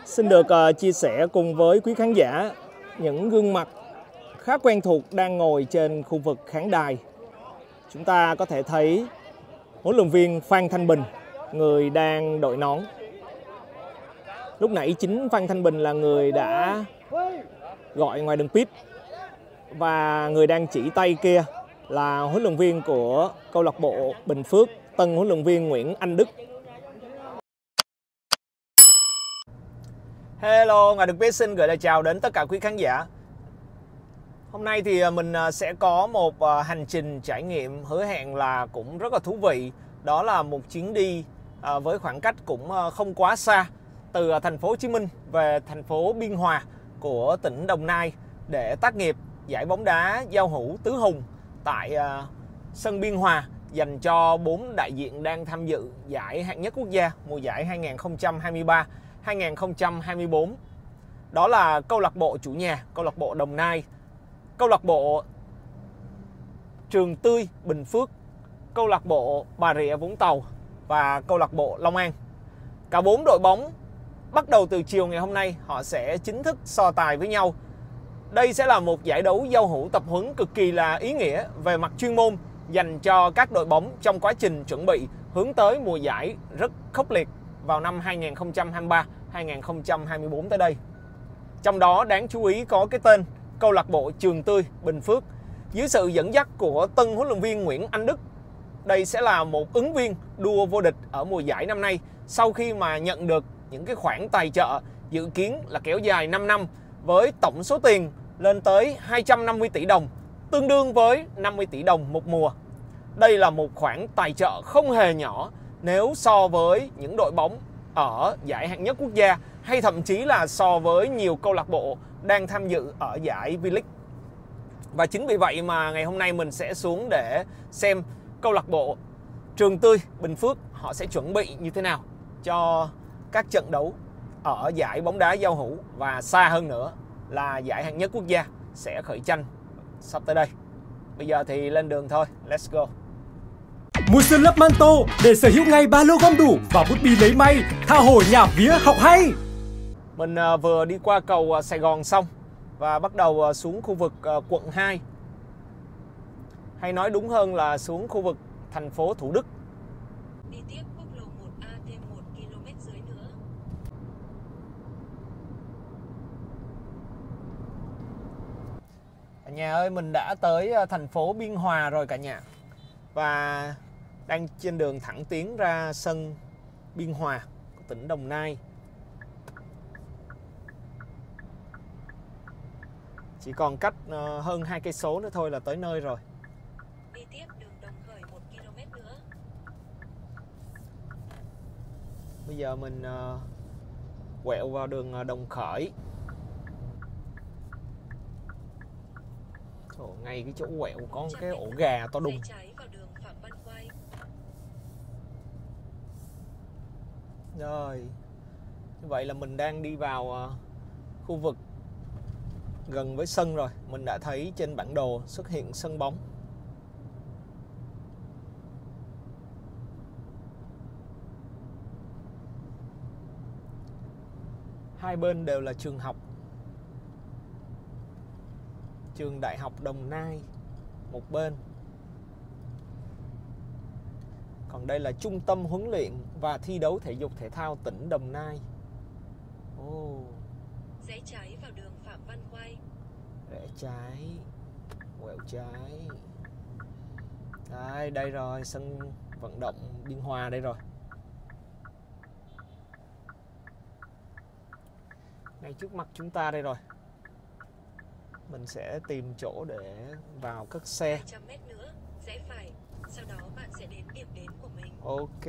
Xin được chia sẻ cùng với quý khán giả những gương mặt khá quen thuộc đang ngồi trên khu vực khán đài. Chúng ta có thể thấy huấn luyện viên Phan Thanh Bình, người đang đội nón. Lúc nãy chính Phan Thanh Bình là người đã gọi ngoài đường pit, và người đang chỉ tay kia là huấn luyện viên của câu lạc bộ Bình Phước, tân huấn luyện viên Nguyễn Anh Đức. Hello, ngoài đường pit xin gửi lời chào đến tất cả quý khán giả. Hôm nay thì mình sẽ có một hành trình trải nghiệm hứa hẹn là cũng rất là thú vị. Đó là một chuyến đi với khoảng cách cũng không quá xa, từ thành phố Hồ Chí Minh về thành phố Biên Hòa của tỉnh Đồng Nai để tác nghiệp giải bóng đá giao hữu tứ hùng tại sân Biên Hòa dành cho 4 đại diện đang tham dự giải hạng nhất quốc gia mùa giải 2023-2024. Đó là câu lạc bộ chủ nhà, câu lạc bộ Đồng Nai, câu lạc bộ Trường Tươi Bình Phước, câu lạc bộ Bà Rịa Vũng Tàu và câu lạc bộ Long An. Cả 4 đội bóng bắt đầu từ chiều ngày hôm nay họ sẽ chính thức so tài với nhau. Đây sẽ là một giải đấu giao hữu tập huấn cực kỳ là ý nghĩa về mặt chuyên môn dành cho các đội bóng trong quá trình chuẩn bị hướng tới mùa giải rất khốc liệt vào năm 2023-2024 tới đây. Trong đó đáng chú ý có cái tên câu lạc bộ Trường Tươi Bình Phước dưới sự dẫn dắt của tân huấn luyện viên Nguyễn Anh Đức. Đây sẽ là một ứng viên đua vô địch ở mùa giải năm nay sau khi mà nhận được những cái khoản tài trợ dự kiến là kéo dài 5 năm với tổng số tiền lên tới 250 tỷ đồng, tương đương với 50 tỷ đồng một mùa. Đây là một khoản tài trợ không hề nhỏ nếu so với những đội bóng ở giải hạng nhất quốc gia hay thậm chí là so với nhiều câu lạc bộ đang tham dự ở giải V-League. Và chính vì vậy mà ngày hôm nay mình sẽ xuống để xem câu lạc bộ Trường Tươi Bình Phước họ sẽ chuẩn bị như thế nào cho các trận đấu ở giải bóng đá giao hữu, và xa hơn nữa là giải hạng nhất quốc gia sẽ khởi tranh sắp tới đây. Bây giờ thì lên đường thôi, let's go. Mùa xuân lấp Manto để sở hữu ngay ba lô gom đủ và bút bi lấy may, tha hồ nhà vía học hay. Mình vừa đi qua cầu Sài Gòn xong và bắt đầu xuống khu vực quận 2, hay nói đúng hơn là xuống khu vực thành phố Thủ Đức. Đi tiếp quốc lộ 1A thêm 1 km dưới nữa. Cả nhà ơi, mình đã tới thành phố Biên Hòa rồi cả nhà, và đang trên đường thẳng tiến ra sân Biên Hòa của tỉnh Đồng Nai. Chỉ còn cách hơn 2 cây số nữa thôi là tới nơi rồi. Đi tiếp đường Đồng Khởi 1 km nữa. Bây giờ mình quẹo vào đường Đồng Khởi. Ngay cái chỗ quẹo có cái ổ gà to đùng. Trái vào đường Phạm Văn Quay. Rồi, như vậy là mình đang đi vào khu vực gần với sân rồi. Mình đã thấy trên bản đồ xuất hiện sân bóng. Hai bên đều là trường học. Trường Đại học Đồng Nai một bên, còn đây là Trung tâm huấn luyện và thi đấu thể dục thể thao tỉnh Đồng Nai. Rẽ trái vào đường Phạm Văn Quay. Rẽ trái, quẹo trái. Đây rồi, sân vận động Biên Hòa đây rồi. Ngay trước mặt chúng ta đây rồi. Mình sẽ tìm chỗ để vào cất xe. 200 m nữa, rẽ phải. Sau đó bạn sẽ đến điểm đến của mình. Ok.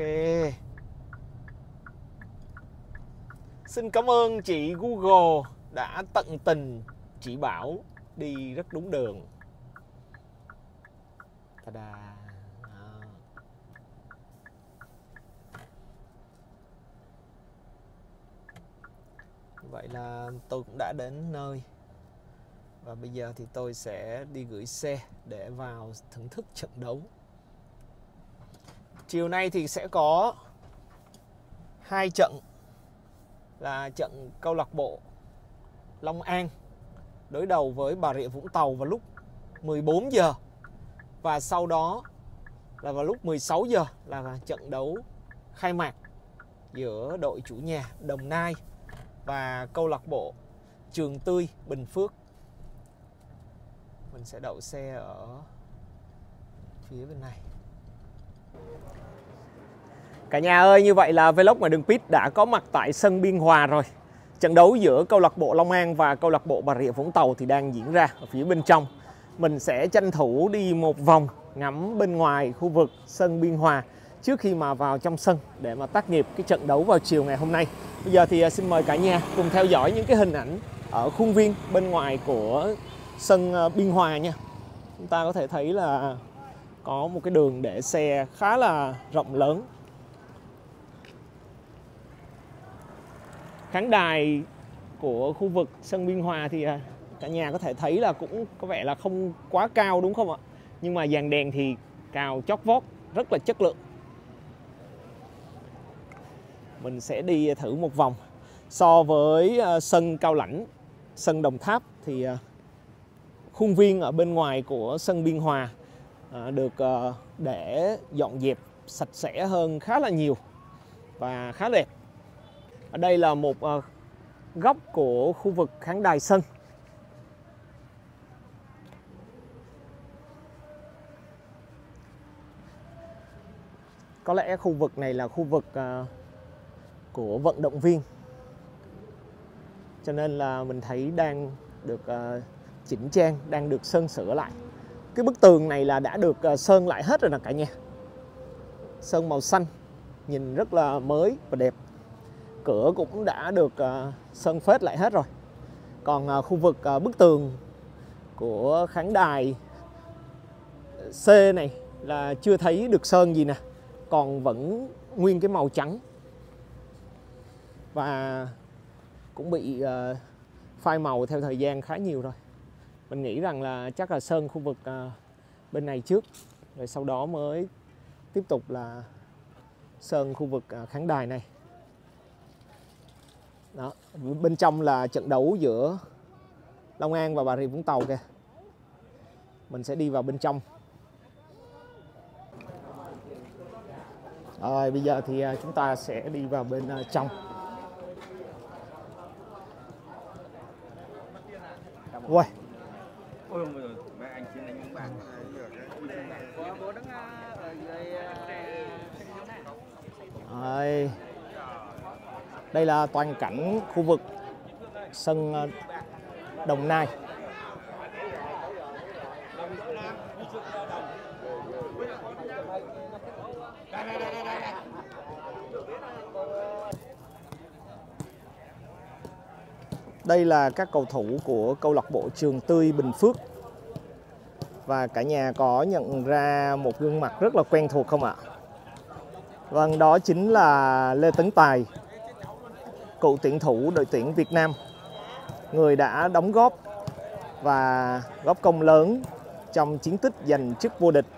Xin cảm ơn chị Google đã tận tình chỉ bảo đi rất đúng đường. Ta-da. Vậy là tôi cũng đã đến nơi. Và bây giờ thì tôi sẽ đi gửi xe để vào thưởng thức trận đấu. Chiều nay thì sẽ có 2 trận là trận câu lạc bộ Long An đối đầu với Bà Rịa Vũng Tàu vào lúc 14 giờ. Và sau đó là vào lúc 16 giờ là trận đấu khai mạc giữa đội chủ nhà Đồng Nai và câu lạc bộ Trường Tươi Bình Phước. Mình sẽ đậu xe ở phía bên này. Cả nhà ơi, như vậy là Vlog Ngoài Đường Pit đã có mặt tại sân Biên Hòa rồi. Trận đấu giữa câu lạc bộ Long An và câu lạc bộ Bà Rịa Vũng Tàu thì đang diễn ra ở phía bên trong. Mình sẽ tranh thủ đi một vòng ngắm bên ngoài khu vực sân Biên Hòa trước khi mà vào trong sân để mà tác nghiệp cái trận đấu vào chiều ngày hôm nay. Bây giờ thì xin mời cả nhà cùng theo dõi những cái hình ảnh ở khuôn viên bên ngoài của sân Biên Hòa nha. Chúng ta có thể thấy là có một cái đường để xe khá là rộng lớn. Khán đài của khu vực sân Biên Hòa thì cả nhà có thể thấy là cũng có vẻ là không quá cao đúng không ạ? Nhưng mà dàn đèn thì cào chót vót, rất là chất lượng. Mình sẽ đi thử một vòng. So với sân Cao Lãnh, sân Đồng Tháp thì khuôn viên ở bên ngoài của sân Biên Hòa được để dọn dẹp sạch sẽ hơn khá là nhiều và khá đẹp. Ở đây là một góc của khu vực khán đài sân. Có lẽ khu vực này là khu vực của vận động viên, cho nên là mình thấy đang được chỉnh trang, đang được sơn sửa lại. Cái bức tường này là đã được sơn lại hết rồi nè cả nhà. Sơn màu xanh, nhìn rất là mới và đẹp. Cửa cũng đã được sơn phết lại hết rồi. Còn khu vực bức tường của khán đài C này là chưa thấy được sơn gì nè, còn vẫn nguyên cái màu trắng và cũng bị phai màu theo thời gian khá nhiều rồi. Mình nghĩ rằng là chắc là sơn khu vực bên này trước, rồi sau đó mới tiếp tục là sơn khu vực khán đài này. Đó, bên trong là trận đấu giữa Long An và Bà Rịa Vũng Tàu kìa. Mình sẽ đi vào bên trong. Rồi bây giờ thì chúng ta sẽ đi vào bên trong. Ui. Rồi. Đây là toàn cảnh khu vực sân Đồng Nai. Đây là các cầu thủ của câu lạc bộ Trường Tươi Bình Phước. Và cả nhà có nhận ra một gương mặt rất là quen thuộc không ạ? Vâng, đó chính là Lê Tấn Tài, cựu tuyển thủ đội tuyển Việt Nam, người đã đóng góp và góp công lớn trong chiến tích giành chức vô địch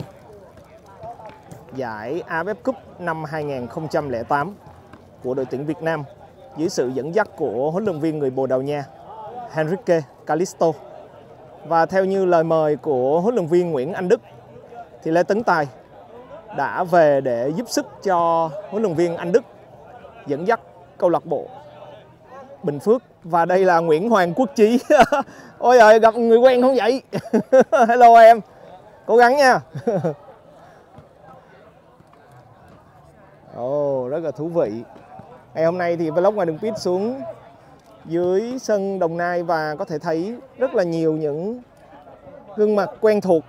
giải AFF Cup năm 2008 của đội tuyển Việt Nam dưới sự dẫn dắt của huấn luyện viên người Bồ Đào Nha Henrique Calisto. Và theo như lời mời của huấn luyện viên Nguyễn Anh Đức thì Lê Tấn Tài đã về để giúp sức cho huấn luyện viên Anh Đức dẫn dắt câu lạc bộ Bình Phước. Và đây là Nguyễn Hoàng Quốc Chí. Ôi giời, gặp người quen không vậy? Hello em, cố gắng nha. Ồ, rất là thú vị. Ngày hôm nay thì Vlog Ngoài Đường Pit xuống dưới sân Đồng Nai và có thể thấy rất là nhiều những gương mặt quen thuộc.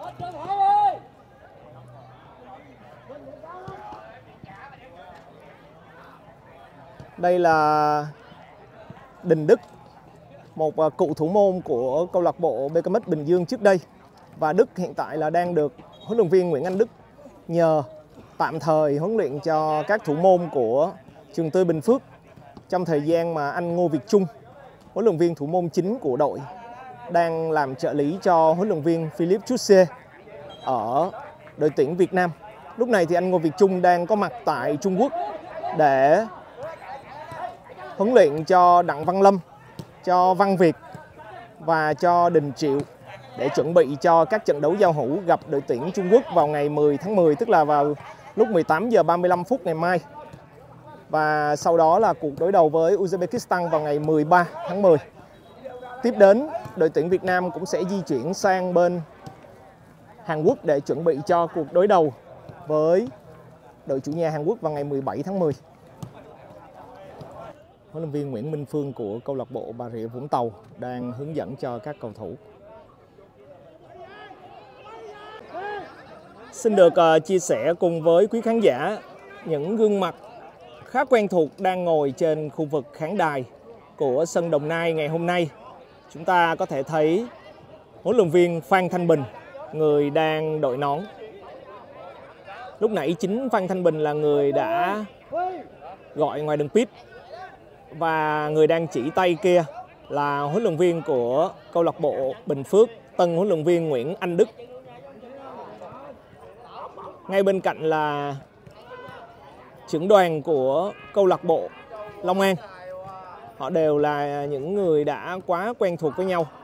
Đây là Đình Đức, một cựu thủ môn của câu lạc bộ BKMX Bình Dương trước đây. Và Đức hiện tại là đang được huấn luyện viên Nguyễn Anh Đức nhờ tạm thời huấn luyện cho các thủ môn của Trường Tươi Bình Phước trong thời gian mà anh Ngô Việt Trung, huấn luyện viên thủ môn chính của đội, đang làm trợ lý cho huấn luyện viên Philippe Chussier ở đội tuyển Việt Nam. Lúc này thì anh Ngô Việt Trung đang có mặt tại Trung Quốc để huấn luyện cho Đặng Văn Lâm, cho Văn Việt và cho Đình Triệu để chuẩn bị cho các trận đấu giao hữu gặp đội tuyển Trung Quốc vào ngày 10 tháng 10, tức là vào lúc 18 giờ 35 phút ngày mai. Và sau đó là cuộc đối đầu với Uzbekistan vào ngày 13 tháng 10. Tiếp đến, đội tuyển Việt Nam cũng sẽ di chuyển sang bên Hàn Quốc để chuẩn bị cho cuộc đối đầu với đội chủ nhà Hàn Quốc vào ngày 17 tháng 10. Huấn luyện viên Nguyễn Minh Phương của câu lạc bộ Bà Rịa Vũng Tàu đang hướng dẫn cho các cầu thủ. Xin được chia sẻ cùng với quý khán giả những gương mặt khá quen thuộc đang ngồi trên khu vực khán đài của sân Đồng Nai ngày hôm nay. Chúng ta có thể thấy huấn luyện viên Phan Thanh Bình, người đang đội nón. Lúc nãy chính Phan Thanh Bình là người đã gọi ngoài đường pit, và người đang chỉ tay kia là huấn luyện viên của câu lạc bộ Bình Phước, tân huấn luyện viên Nguyễn Anh Đức. Ngay bên cạnh là trưởng đoàn của câu lạc bộ Long An. Họ đều là những người đã quá quen thuộc với nhau.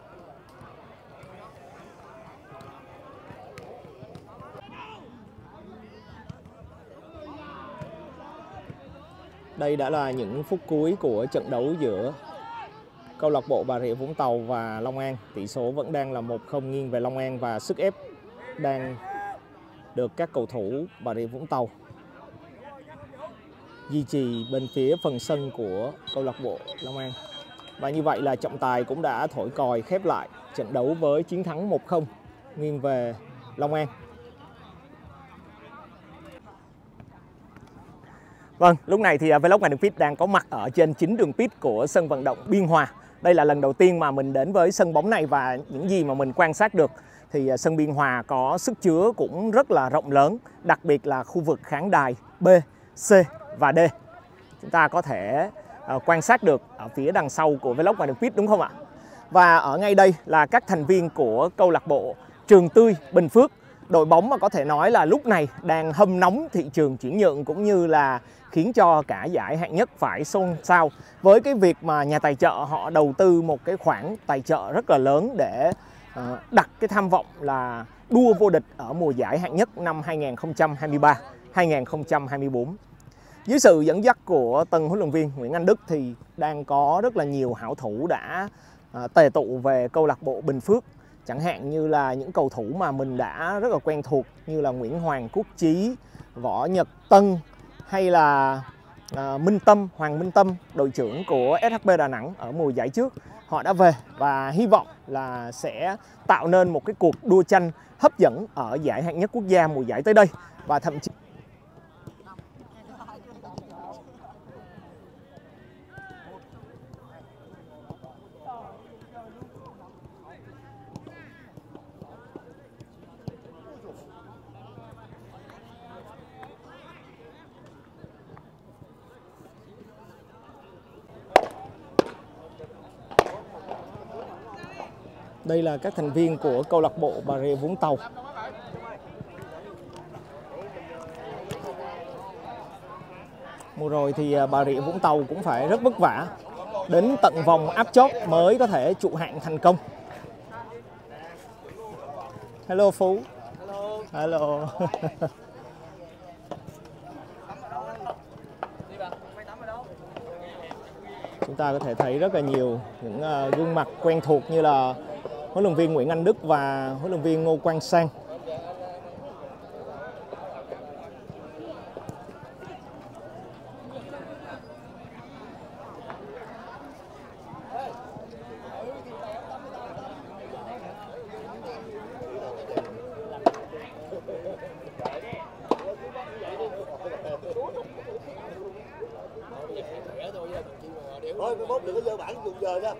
Đây đã là những phút cuối của trận đấu giữa câu lạc bộ Bà Rịa Vũng Tàu và Long An. Tỷ số vẫn đang là 1-0 nghiêng về Long An và sức ép đang được các cầu thủ Bà Rịa Vũng Tàu duy trì bên phía phần sân của câu lạc bộ Long An. Và như vậy là trọng tài cũng đã thổi còi khép lại trận đấu với chiến thắng 1-0 nghiêng về Long An. Vâng, lúc này thì Vlog ngoài đường pit đang có mặt ở trên chính đường pit của sân vận động Biên Hòa. Đây là lần đầu tiên mà mình đến với sân bóng này, và những gì mà mình quan sát được thì sân Biên Hòa có sức chứa cũng rất là rộng lớn, đặc biệt là khu vực khán đài B, C và D. Chúng ta có thể quan sát được ở phía đằng sau của Vlog ngoài đường pit, đúng không ạ? Và ở ngay đây là các thành viên của câu lạc bộ Trường Tươi Bình Phước, đội bóng mà có thể nói là lúc này đang hâm nóng thị trường chuyển nhượng, cũng như là khiến cho cả giải hạng nhất phải xôn xao với cái việc mà nhà tài trợ họ đầu tư một cái khoản tài trợ rất là lớn để đặt cái tham vọng là đua vô địch ở mùa giải hạng nhất năm 2023-2024. Dưới sự dẫn dắt của tân huấn luyện viên Nguyễn Anh Đức thì đang có rất là nhiều hảo thủ đã tề tụ về câu lạc bộ Bình Phước. Chẳng hạn như là những cầu thủ mà mình đã rất là quen thuộc như là Nguyễn Hoàng Quốc Chí, Võ Nhật Tân hay là Hoàng Minh Tâm, đội trưởng của SHB Đà Nẵng ở mùa giải trước. Họ đã về và hy vọng là sẽ tạo nên một cái cuộc đua tranh hấp dẫn ở giải hạng nhất quốc gia mùa giải tới đây. Và thậm chí đây là các thành viên của câu lạc bộ Bà Rịa Vũng Tàu. Mùa rồi thì Bà Rịa Vũng Tàu cũng phải rất vất vả, đến tận vòng áp chót mới có thể trụ hạng thành công. Hello Phú. Hello. Chúng ta có thể thấy rất là nhiều những gương mặt quen thuộc như là huấn luyện viên Nguyễn Anh Đức và huấn luyện viên Ngô Quang Sang. Thôi mai mốt đừng có dơ bản dùng giờ nha.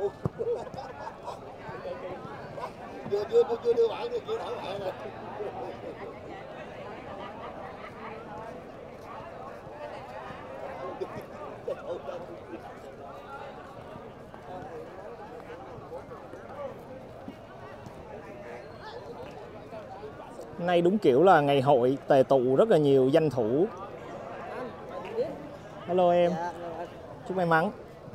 Chưa đưa bản thì chưa thổi bạn rồi. Nay đúng kiểu là ngày hội tề tụ rất là nhiều danh thủ. Hello em. Chúc may mắn.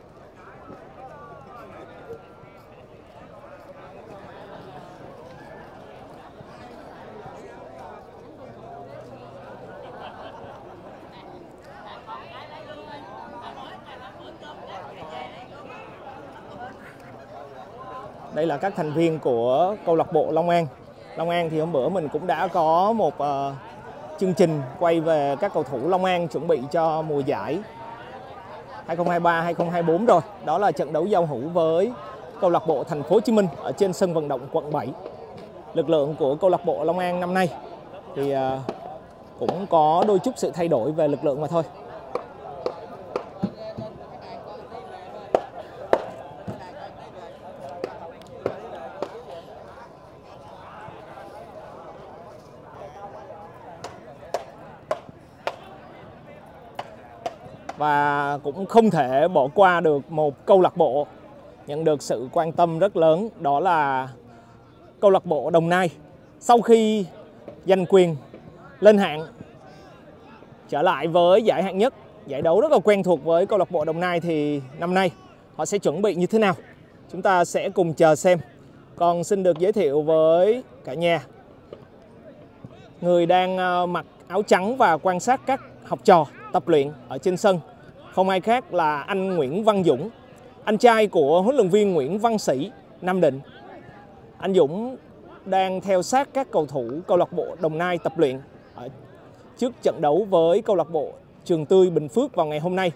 Đây là các thành viên của câu lạc bộ Long An. Long An thì hôm bữa mình cũng đã có một chương trình quay về các cầu thủ Long An chuẩn bị cho mùa giải 2023-2024 rồi. Đó là trận đấu giao hữu với câu lạc bộ Thành phố Hồ Chí Minh ở trên sân vận động quận 7. Lực lượng của câu lạc bộ Long An năm nay thì cũng có đôi chút sự thay đổi về lực lượng mà thôi. Và cũng không thể bỏ qua được một câu lạc bộ nhận được sự quan tâm rất lớn, đó là câu lạc bộ Đồng Nai. Sau khi giành quyền lên hạng trở lại với giải hạng nhất, giải đấu rất là quen thuộc với câu lạc bộ Đồng Nai, thì năm nay họ sẽ chuẩn bị như thế nào? Chúng ta sẽ cùng chờ xem. Còn xin được giới thiệu với cả nhà người đang mặc áo trắng và quan sát các học trò tập luyện ở trên sân. Không ai khác là anh Nguyễn Văn Dũng, anh trai của huấn luyện viên Nguyễn Văn Sĩ, Nam Định. Anh Dũng đang theo sát các cầu thủ câu lạc bộ Đồng Nai tập luyện trước trận đấu với câu lạc bộ Trường Tươi Bình Phước vào ngày hôm nay.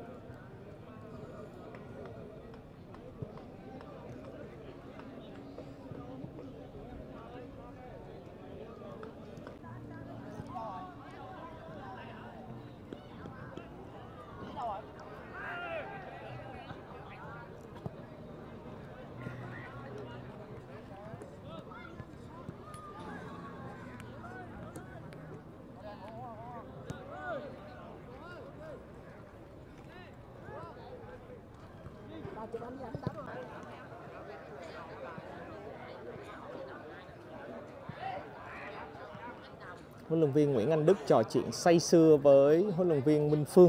Huấn luyện viên Nguyễn Anh Đức trò chuyện say sưa với huấn luyện viên Minh Phương.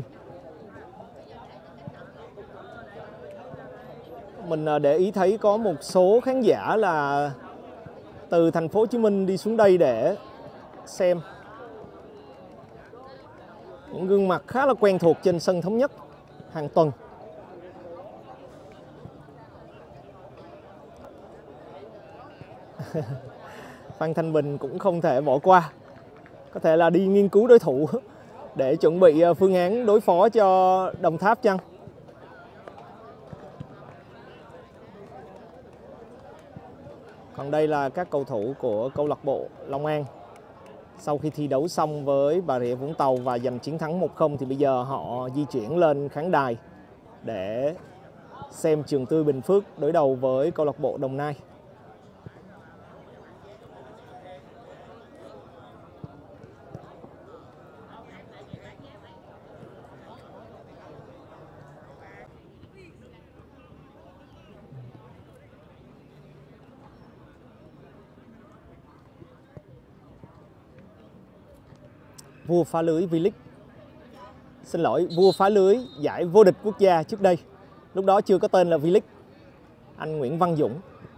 Mình để ý thấy có một số khán giả là từ thành phố Hồ Chí Minh đi xuống đây để xem. Những gương mặt khá là quen thuộc trên sân Thống Nhất hàng tuần. Phan Thanh Bình cũng không thể bỏ qua. Có thể là đi nghiên cứu đối thủ để chuẩn bị phương án đối phó cho Đồng Tháp chăng? Còn đây là các cầu thủ của câu lạc bộ Long An. Sau khi thi đấu xong với Bà Rịa Vũng Tàu và giành chiến thắng 1-0 thì bây giờ họ di chuyển lên khán đài để xem Trường Tươi Bình Phước đối đầu với câu lạc bộ Đồng Nai. Vua phá lưới V-League. Xin lỗi, vua phá lưới giải vô địch quốc gia trước đây. Lúc đó chưa có tên là V-League. Anh Nguyễn Văn Dũng,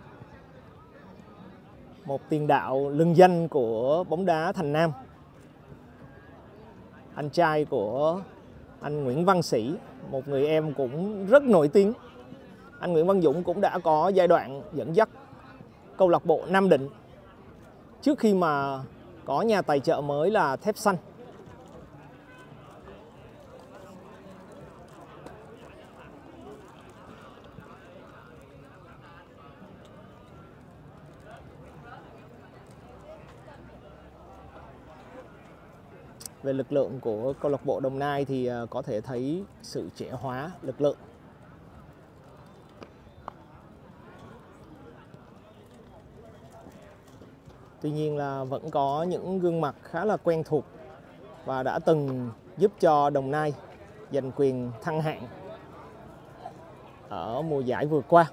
một tiền đạo lừng danh của bóng đá Thành Nam. Anh trai của anh Nguyễn Văn Sĩ, một người em cũng rất nổi tiếng. Anh Nguyễn Văn Dũng cũng đã có giai đoạn dẫn dắt câu lạc bộ Nam Định trước khi mà có nhà tài trợ mới là Thép Xanh. Về lực lượng của câu lạc bộ Đồng Nai thì có thể thấy sự trẻ hóa lực lượng. Tuy nhiên là vẫn có những gương mặt khá là quen thuộc và đã từng giúp cho Đồng Nai giành quyền thăng hạng ở mùa giải vừa qua.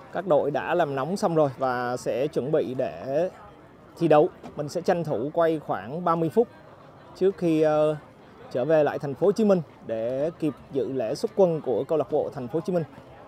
Các đội đã làm nóng xong rồi và sẽ chuẩn bị để thi đấu. Mình sẽ tranh thủ quay khoảng 30 phút trước khi trở về lại thành phố Hồ Chí Minh để kịp dự lễ xuất quân của câu lạc bộ thành phố Hồ Chí Minh.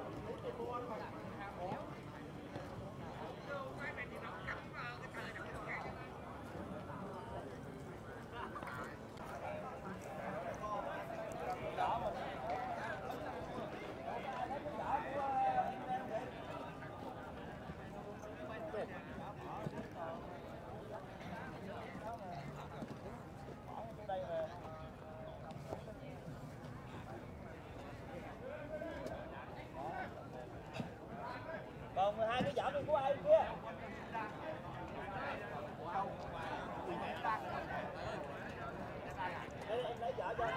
Còn 12 cái giỏ bên của ai kia. Em lấy giỏ cho.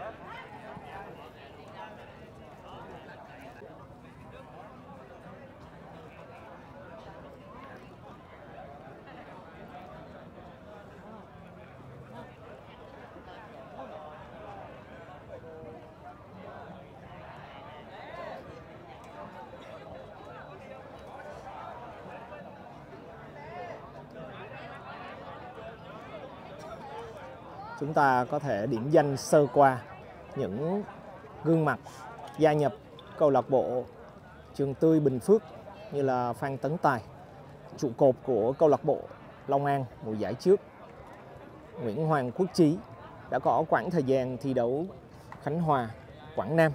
Chúng ta có thể điểm danh sơ qua những gương mặt gia nhập câu lạc bộ Trường Tươi Bình Phước như là Phan Tấn Tài, trụ cột của câu lạc bộ Long An mùa giải trước, Nguyễn Hoàng Quốc Chí đã có quãng thời gian thi đấu Khánh Hòa, Quảng Nam.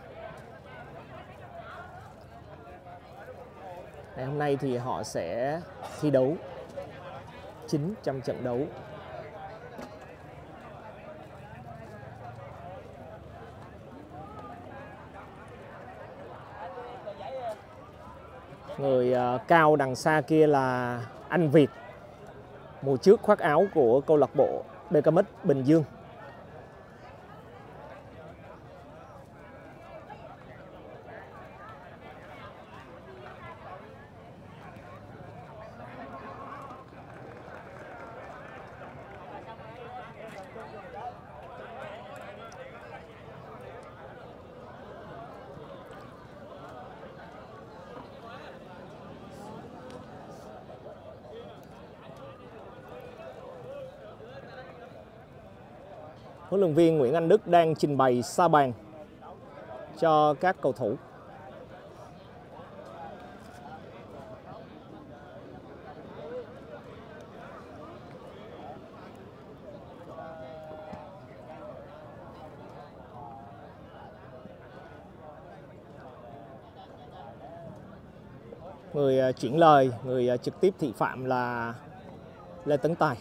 Ngày hôm nay thì họ sẽ thi đấu chính trong trận đấu. Người cao đằng xa kia là anh Việt, mùa trước khoác áo của câu lạc bộ BKMX Bình Dương. Huấn luyện viên Nguyễn Anh Đức đang trình bày sa bàn cho các cầu thủ. Người chuyển lời, người trực tiếp thị phạm là Lê Tấn Tài.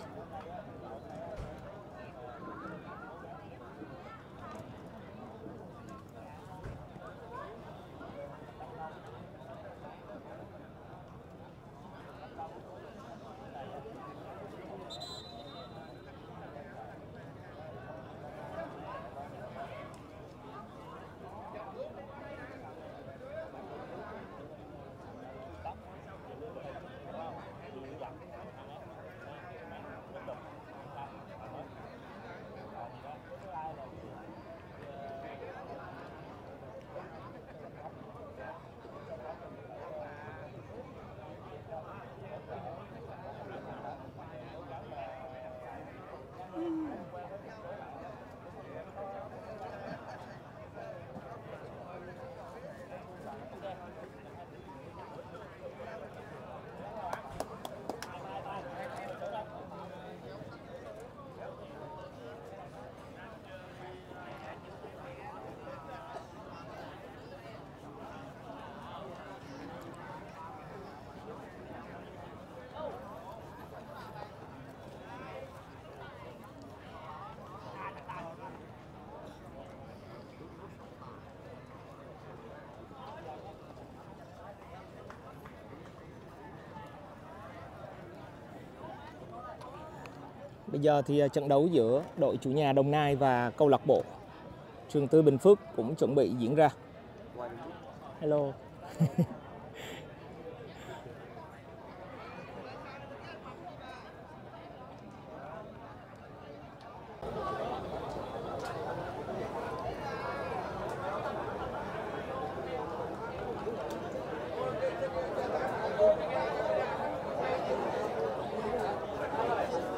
Bây giờ thì trận đấu giữa đội chủ nhà Đồng Nai và câu lạc bộ Trường Tươi Bình Phước cũng chuẩn bị diễn ra. Hello.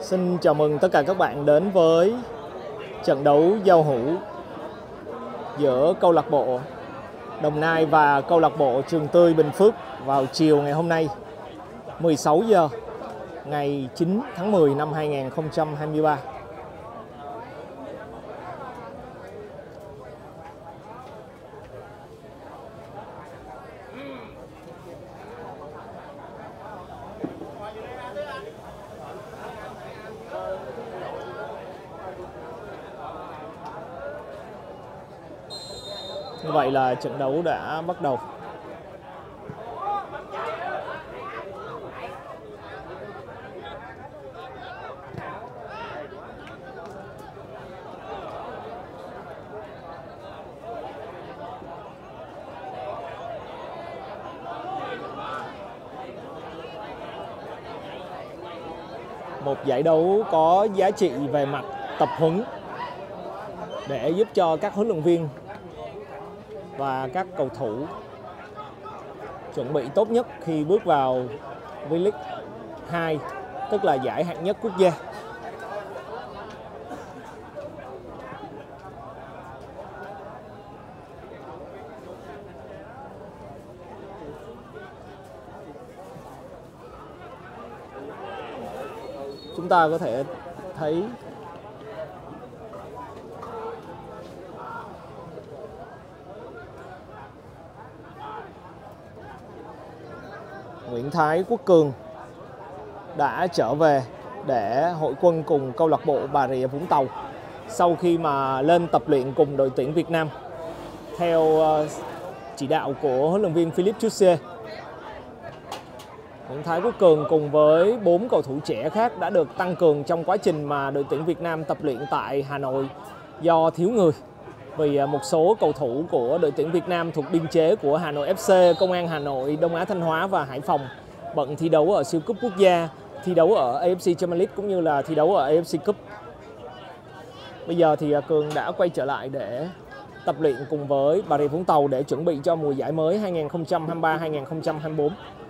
Xin chào mừng tất cả các bạn đến với trận đấu giao hữu giữa câu lạc bộ Đồng Nai và câu lạc bộ Trường Tươi Bình Phước vào chiều ngày hôm nay 16 giờ ngày 9 tháng 10 năm 2023. Như vậy là trận đấu đã bắt đầu. Một giải đấu có giá trị về mặt tập huấn để giúp cho các huấn luyện viên và các cầu thủ chuẩn bị tốt nhất khi bước vào V-League 2, tức là giải hạng nhất quốc gia. Chúng ta có thể thấy Nguyễn Thái Quốc Cường đã trở về để hội quân cùng câu lạc bộ Bà Rịa Vũng Tàu sau khi mà lên tập luyện cùng đội tuyển Việt Nam theo chỉ đạo của huấn luyện viên Philippe Chussier. Nguyễn Thái Quốc Cường cùng với 4 cầu thủ trẻ khác đã được tăng cường trong quá trình mà đội tuyển Việt Nam tập luyện tại Hà Nội do thiếu người. Vì một số cầu thủ của đội tuyển Việt Nam thuộc biên chế của Hà Nội FC, Công an Hà Nội, Đông Á Thanh Hóa và Hải Phòng bận thi đấu ở siêu cúp quốc gia, thi đấu ở AFC Champions League cũng như là thi đấu ở AFC Cup. Bây giờ thì Cường đã quay trở lại để tập luyện cùng với Bà Rịa Vũng Tàu để chuẩn bị cho mùa giải mới 2023-2024.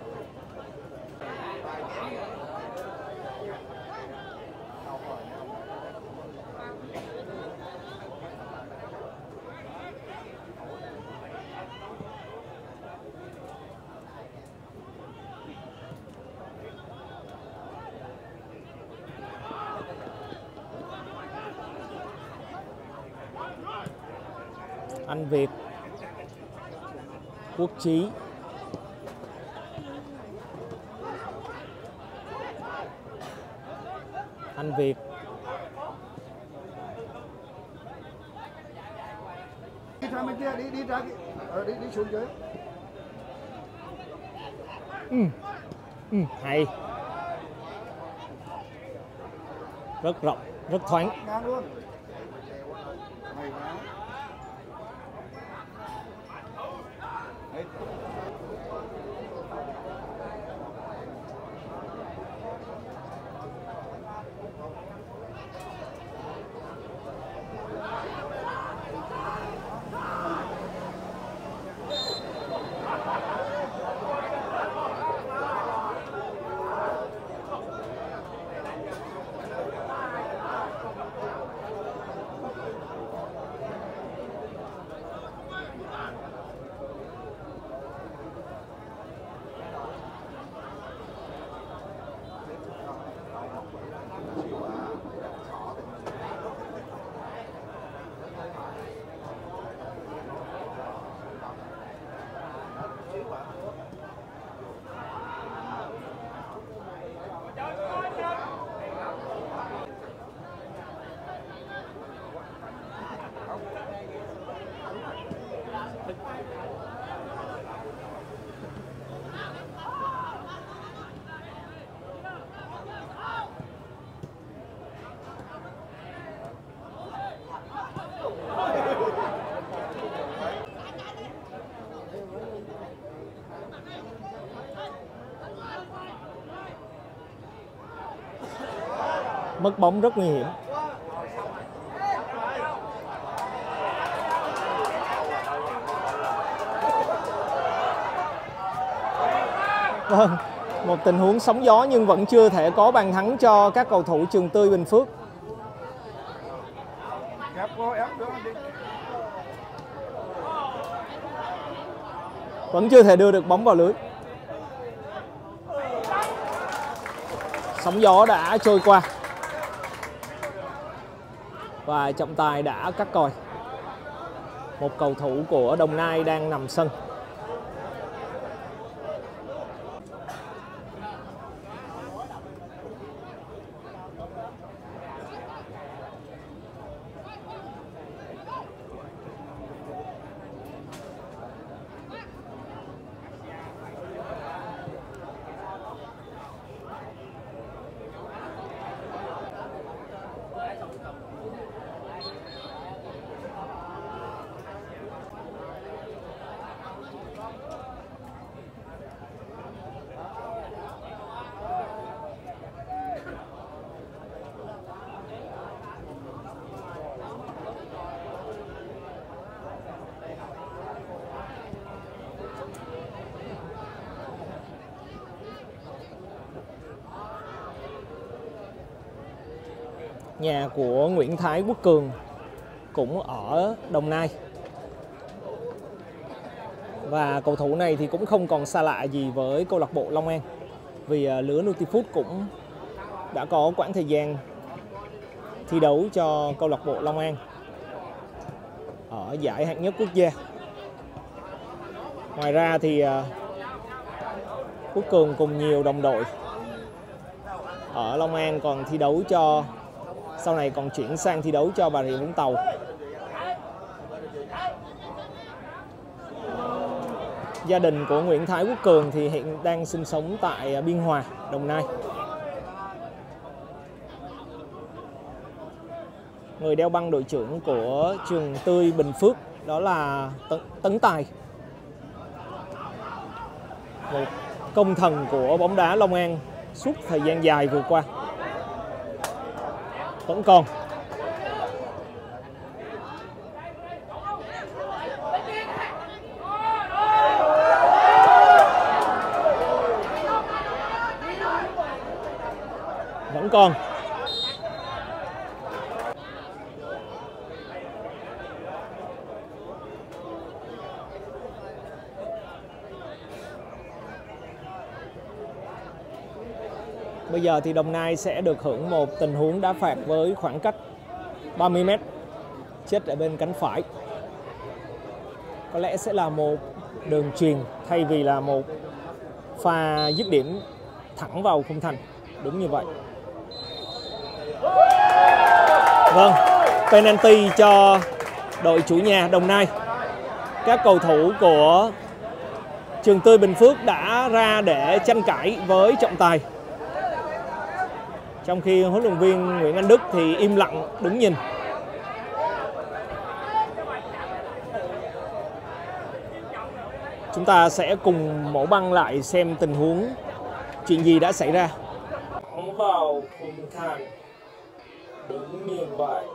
Anh Việt, Quốc Chí, anh Việt, đi ra bên kia, đi ra đi xuống dưới. Hay, rất rộng, rất thoáng. Ngang luôn. Mất bóng rất nguy hiểm. Vâng, Một tình huống sóng gió nhưng vẫn chưa thể có bàn thắng cho các cầu thủ Trường Tươi Bình Phước. Vẫn chưa thể đưa được bóng vào lưới. Sóng gió đã trôi qua và trọng tài đã cắt còi. Một cầu thủ của Đồng Nai đang nằm sân. Nhà của Nguyễn Thái Quốc Cường cũng ở Đồng Nai. Và cầu thủ này thì cũng không còn xa lạ gì với câu lạc bộ Long An, vì lứa Nutifood cũng đã có quãng thời gian thi đấu cho câu lạc bộ Long An ở giải hạng nhất quốc gia. Ngoài ra thì Quốc Cường cùng nhiều đồng đội ở Long An còn thi đấu cho, sau này còn chuyển sang thi đấu cho Bà Rịa Vũng Tàu. Gia đình của Nguyễn Thái Quốc Cường thì hiện đang sinh sống tại Biên Hòa, Đồng Nai. Người đeo băng đội trưởng của Trường Tươi Bình Phước đó là Tấn Tài, một công thần của bóng đá Long An suốt thời gian dài vừa qua. Vẫn còn. Vẫn còn. Bây giờ thì Đồng Nai sẽ được hưởng một tình huống đá phạt với khoảng cách 30 m, chết ở bên cánh phải. Có lẽ sẽ là một đường chuyền thay vì là một pha dứt điểm thẳng vào khung thành. Đúng như vậy. Vâng, penalty cho đội chủ nhà Đồng Nai. Các cầu thủ của Trường Tươi Bình Phước đã ra để tranh cãi với trọng tài, trong khi huấn luyện viên Nguyễn Anh Đức thì im lặng đứng nhìn. Chúng ta sẽ cùng mổ băng lại xem tình huống chuyện gì đã xảy ra. Bóng vào khung thành. Đúng như vậy.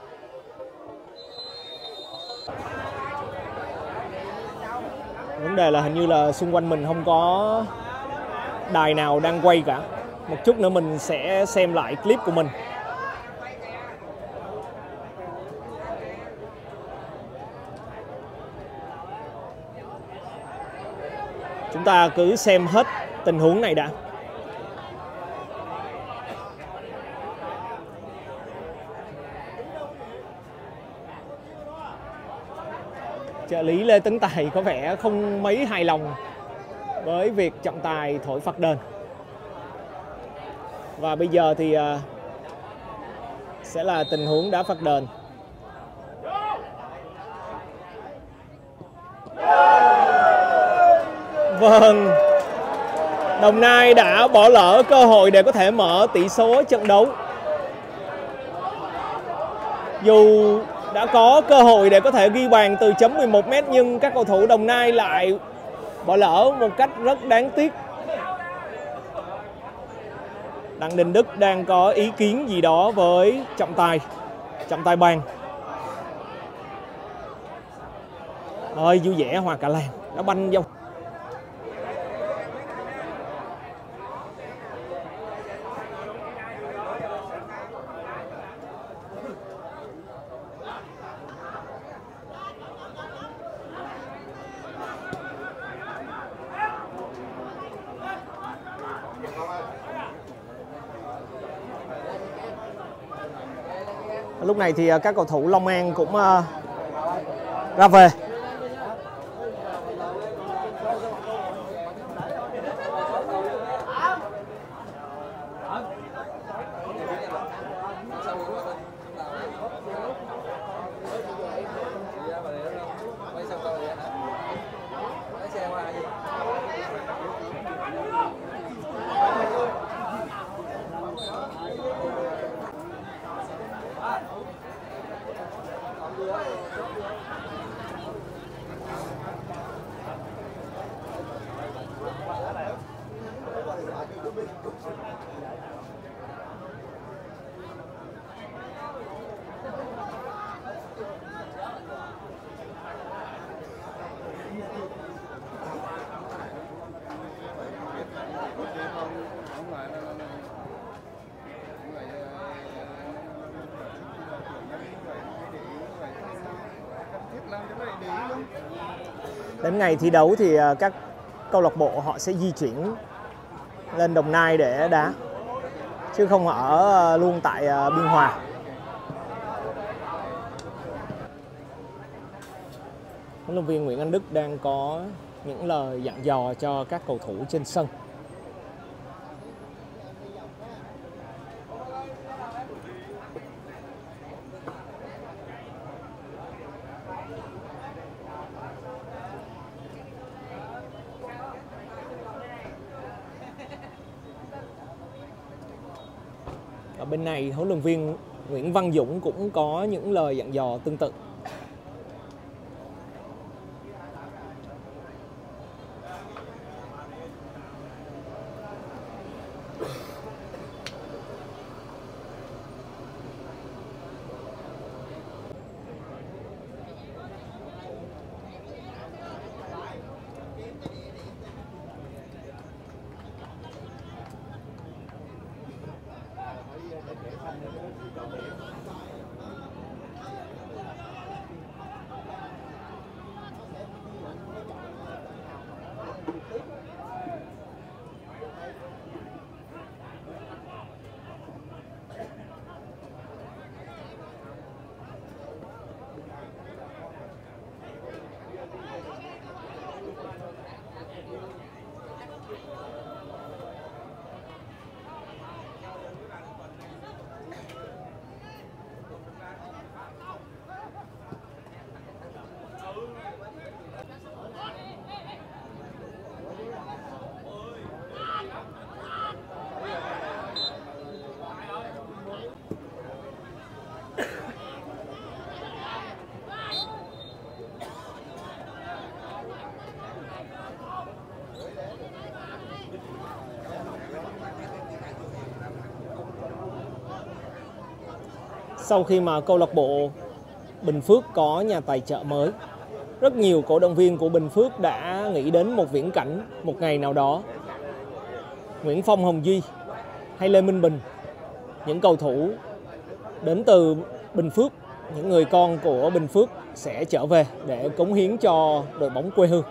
Vấn đề là hình như là xung quanh mình không có đài nào đang quay cả. Một chút nữa mình sẽ xem lại clip của mình. Chúng ta cứ xem hết tình huống này đã. Trợ lý Lê Tấn Tài có vẻ không mấy hài lòng với việc trọng tài thổi phạt đền. Và bây giờ thì sẽ là tình huống đá phạt đền. Vâng, Đồng Nai đã bỏ lỡ cơ hội để có thể mở tỷ số trận đấu. Dù đã có cơ hội để có thể ghi bàn từ chấm 11 m nhưng các cầu thủ Đồng Nai lại bỏ lỡ một cách rất đáng tiếc. Đặng Đình Đức đang có ý kiến gì đó với trọng tài bàn. Ôi vui vẻ hòa cả làng, nó banh vô. Lúc này thì các cầu thủ Long An cũng ra về. Đến ngày thi đấu thì các câu lạc bộ họ sẽ di chuyển lên Đồng Nai để đá, chứ không ở luôn tại Biên Hòa. Huấn luyện viên Nguyễn Anh Đức đang có những lời dặn dò cho các cầu thủ trên sân. Ở bên này, huấn luyện viên Nguyễn Văn Dũng cũng có những lời dặn dò tương tự. Sau khi mà câu lạc bộ Bình Phước có nhà tài trợ mới, rất nhiều cổ động viên của Bình Phước đã nghĩ đến một viễn cảnh một ngày nào đó Nguyễn Phong Hồng Duy hay Lê Minh Bình, những cầu thủ đến từ Bình Phước, những người con của Bình Phước sẽ trở về để cống hiến cho đội bóng quê hương.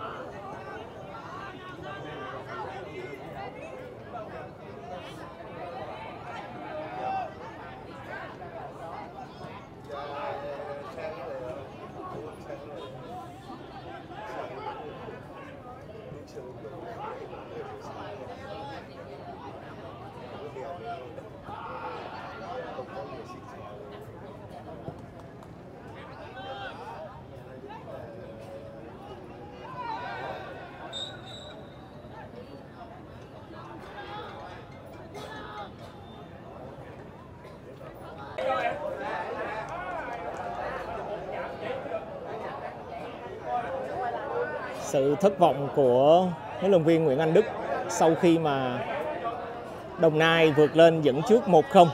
Sự thất vọng của huấn luyện viên Nguyễn Anh Đức sau khi mà Đồng Nai vượt lên dẫn trước 1-0.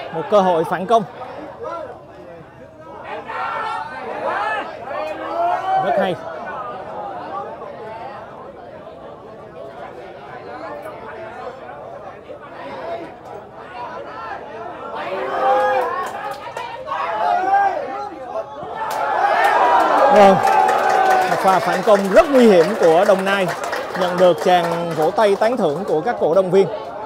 Một cơ hội phản công. Rất hay. Vâng, một pha phản công rất nguy hiểm của Đồng Nai, nhận được tràng vỗ tay tán thưởng của các cổ động viên.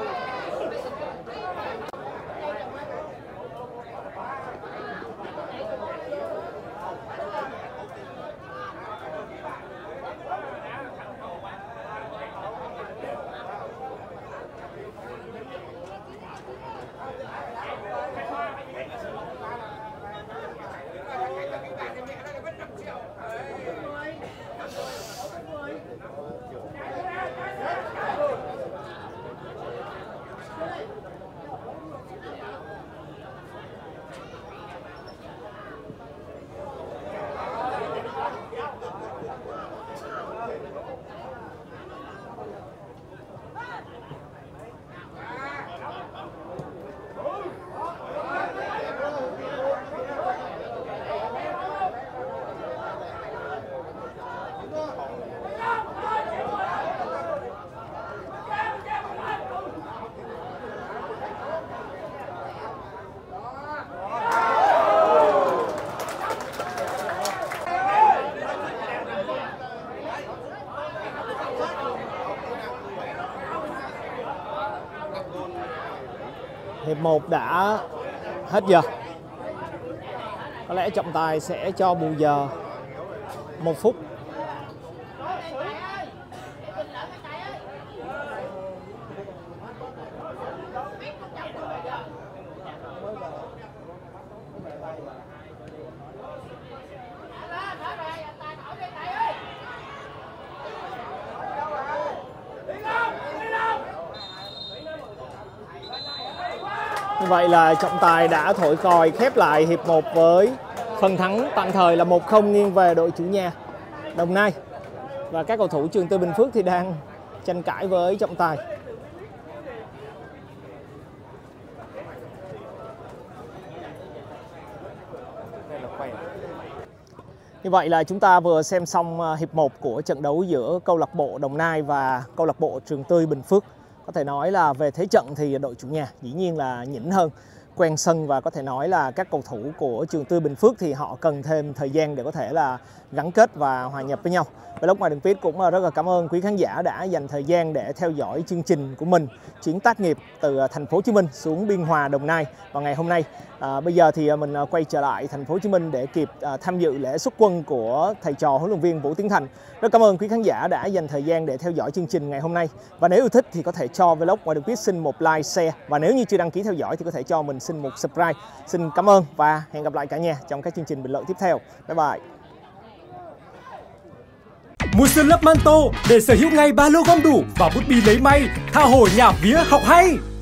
Hiệp 1 đã hết giờ. Có lẽ trọng tài sẽ cho bù giờ 1 phút. Như vậy là trọng tài đã thổi còi khép lại hiệp 1 với phần thắng tạm thời là 1-0 nghiêng về đội chủ nhà Đồng Nai. Và các cầu thủ Trường Tư Bình Phước thì đang tranh cãi với trọng tài. Như vậy là chúng ta vừa xem xong hiệp 1 của trận đấu giữa câu lạc bộ Đồng Nai và câu lạc bộ Trường Tươi Bình Phước. Có thể nói là về thế trận thì đội chủ nhà dĩ nhiên là nhỉnh hơn, quen sân, và có thể nói là các cầu thủ của Trường Tươi Bình Phước thì họ cần thêm thời gian để có thể là gắn kết và hòa nhập với nhau. Vlog Ngoài Đường Pitch cũng rất là cảm ơn quý khán giả đã dành thời gian để theo dõi chương trình của mình, chuyến tác nghiệp từ thành phố Hồ Chí Minh xuống Biên Hòa, Đồng Nai vào ngày hôm nay. Bây giờ thì mình quay trở lại thành phố Hồ Chí Minh để kịp tham dự lễ xuất quân của thầy trò huấn luyện viên Vũ Tiến Thành. Rất cảm ơn quý khán giả đã dành thời gian để theo dõi chương trình ngày hôm nay. Và nếu yêu thích thì có thể cho Vlog Ngoài Đường Pitch xin một like, share, và nếu như chưa đăng ký theo dõi thì có thể cho mình xin một subscribe. Xin cảm ơn và hẹn gặp lại cả nhà trong các chương trình bình luận tiếp theo. Bye bye. Mua sân lắp Manto để sở hữu ngay ba lô gom đủ và bút bi lấy may, tha hồ nhả vía học hay.